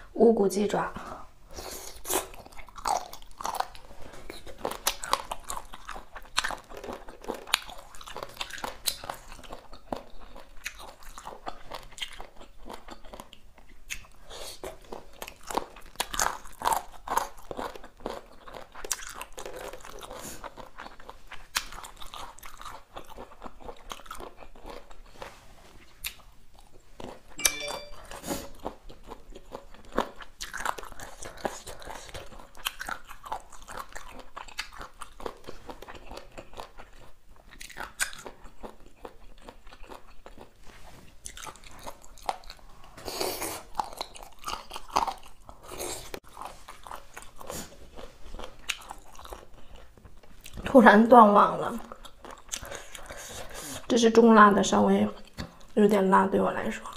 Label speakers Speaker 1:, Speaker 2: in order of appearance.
Speaker 1: 无骨鸡爪。突然断网了，这是中辣的，稍微有点辣，对我来说。